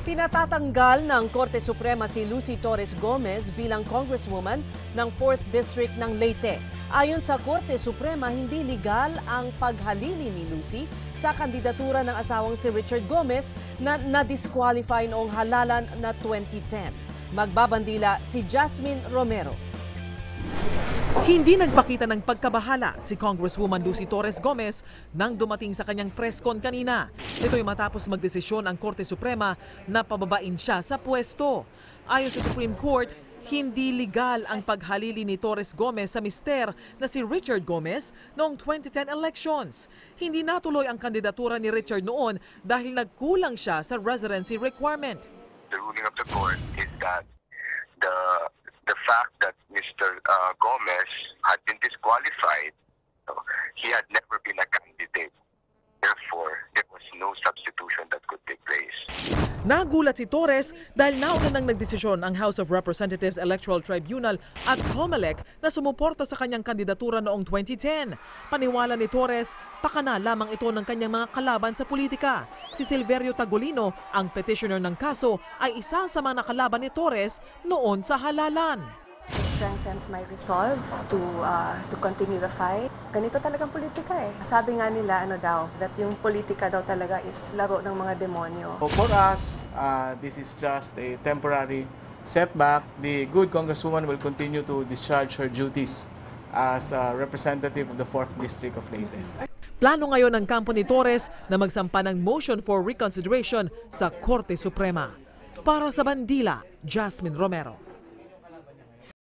Pinatatanggal ng Korte Suprema si Lucy Torres Gomez bilang congresswoman ng 4th District ng Leyte. Ayon sa Korte Suprema, hindi legal ang paghalili ni Lucy sa kandidatura ng asawang si Richard Gomez na na-disqualify noong halalan na 2010. Magbabandila si Jasmine Romero. Hindi nagpakita ng pagkabahala si Congresswoman Lucy Torres Gomez nang dumating sa kanyang press con kanina. Ito'y matapos magdesisyon ang Korte Suprema na pababain siya sa pwesto. Ayon sa Supreme Court, hindi legal ang paghalili ni Torres Gomez sa mister na si Richard Gomez noong 2010 elections. Hindi natuloy ang kandidatura ni Richard noon dahil nagkulang siya sa residency requirement. The ruling of the court is that the fact that Mr. Gomez had been disqualified, he had never been a candidate. Therefore, there was no substitution that could take place. Nagulat si Torres dahil nauna nang nagdesisyon ang House of Representatives Electoral Tribunal at COMELEC na sumuporta sa kanyang kandidatura noong 2010. Paniwala ni Torres, pakana lamang ito ng kanyang mga kalaban sa politika. Si Silverio Tagolino, ang petitioner ng kaso, ay isa sa mga nakalaban ni Torres noon sa halalan. Strengthens my resolve to continue the fight. Ganito talagang politika eh. Sabi nga nila that yung politika daw talaga is laro ng mga demonyo. For us, this is just a temporary setback. The good Congresswoman will continue to discharge her duties as a representative of the 4th District of Leyte. Plano ngayon ng kampo ni Torres na magsampa ng motion for reconsideration sa Korte Suprema. Para sa Bandila, Jasmine Romero.